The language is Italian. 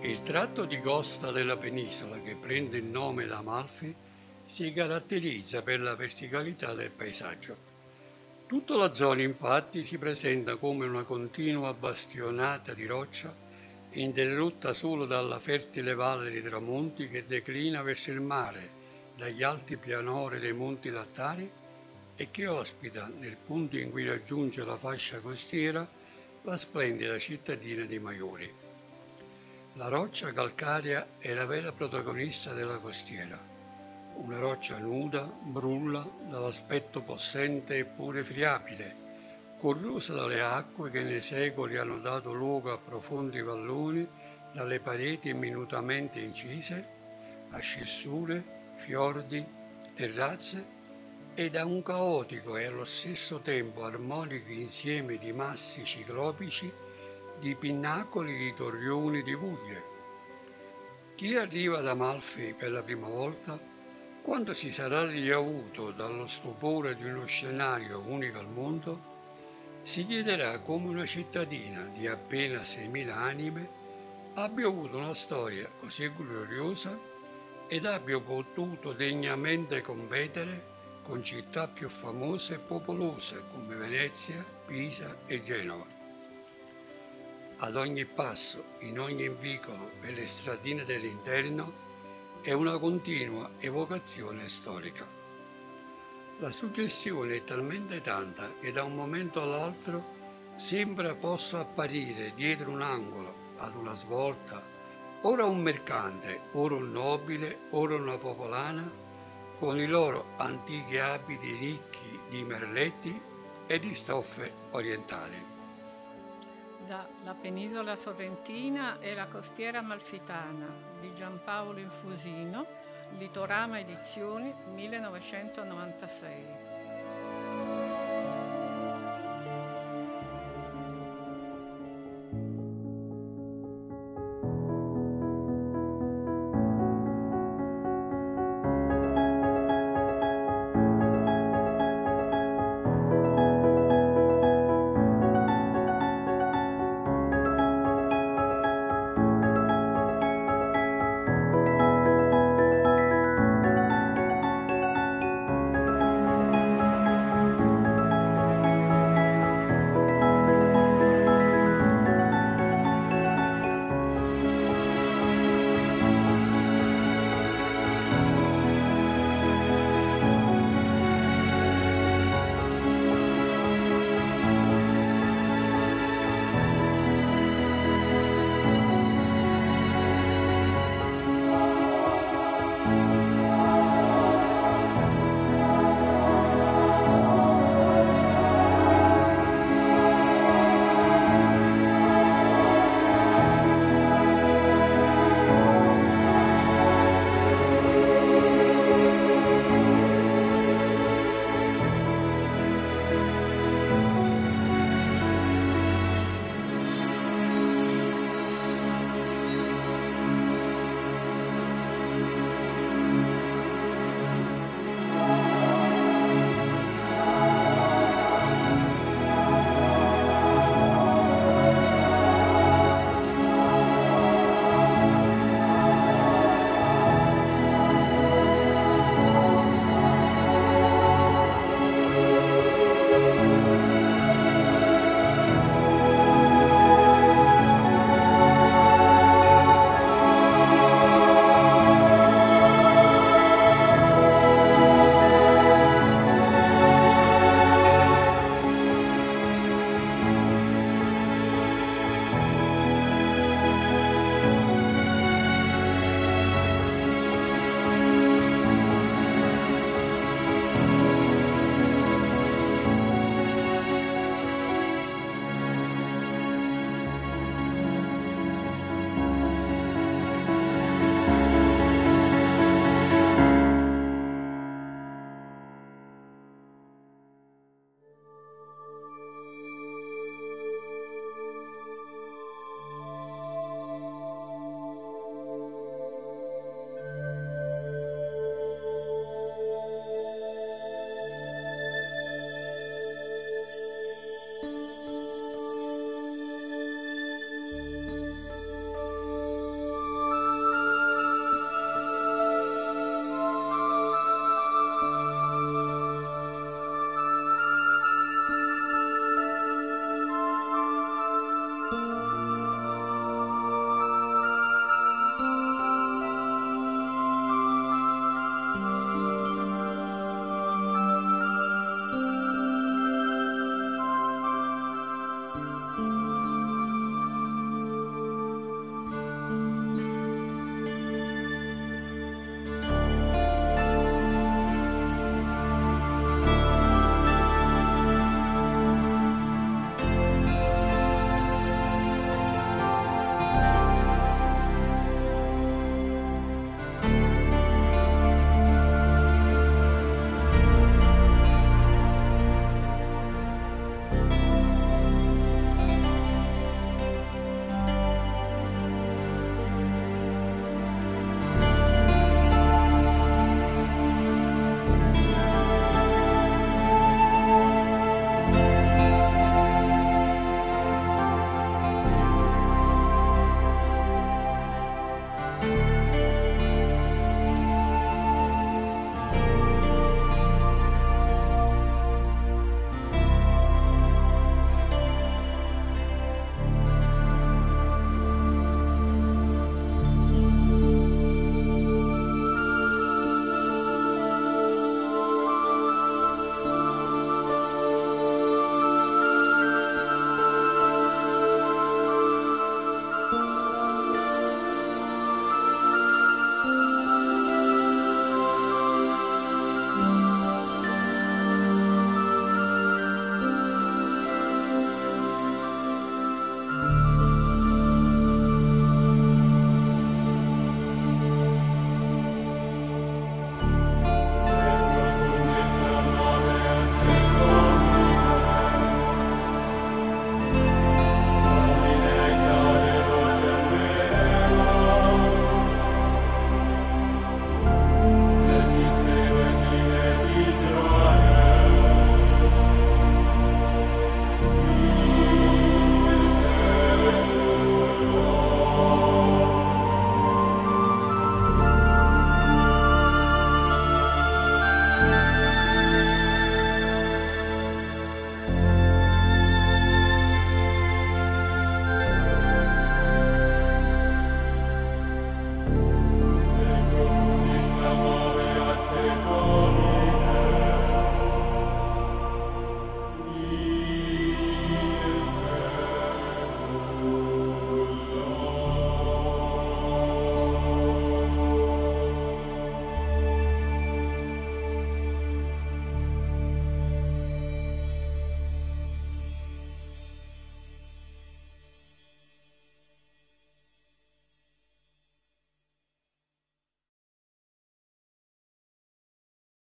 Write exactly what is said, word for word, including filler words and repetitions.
Il tratto di costa della penisola, che prende il nome da Amalfi, si caratterizza per la verticalità del paesaggio. Tutta la zona infatti si presenta come una continua bastionata di roccia, interrotta solo dalla fertile valle di tramonti che declina verso il mare dagli alti pianori dei Monti Lattari e che ospita, nel punto in cui raggiunge la fascia costiera, la splendida cittadina di Maiori. La roccia calcarea è la vera protagonista della costiera. Una roccia nuda, brulla, dall'aspetto possente eppure friabile, corrosa dalle acque che nei secoli hanno dato luogo a profondi valloni dalle pareti minutamente incise, a scissure, fiordi, terrazze e da un caotico e allo stesso tempo armonico insieme di massi ciclopici, di pinnacoli, di torrioni, di guglie. Chi arriva ad Amalfi per la prima volta, quando si sarà riavuto dallo stupore di uno scenario unico al mondo, si chiederà come una cittadina di appena seimila anime abbia avuto una storia così gloriosa ed abbia potuto degnamente competere con città più famose e popolose come Venezia, Pisa e Genova. Ad ogni passo, in ogni vicolo e le stradine dell'interno è una continua evocazione storica. La suggestione è talmente tanta che da un momento all'altro sembra possa apparire dietro un angolo, ad una svolta, ora un mercante, ora un nobile, ora una popolana, con i loro antichi abiti ricchi di merletti e di stoffe orientali. Da La penisola sorrentina e la costiera amalfitana di Giampaolo Infusino, Litorama Edizioni millenovecentonovantasei.